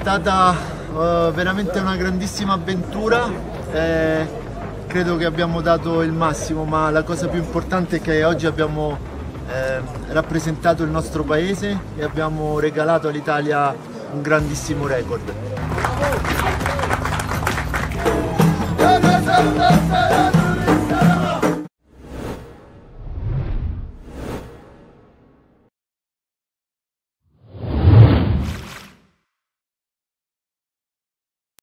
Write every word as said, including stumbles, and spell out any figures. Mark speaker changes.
Speaker 1: stata uh, veramente una grandissima avventura, eh, credo che abbiamo dato il massimo, ma la cosa più importante è che oggi abbiamo eh, rappresentato il nostro paese e abbiamo regalato all'Italia un grandissimo record.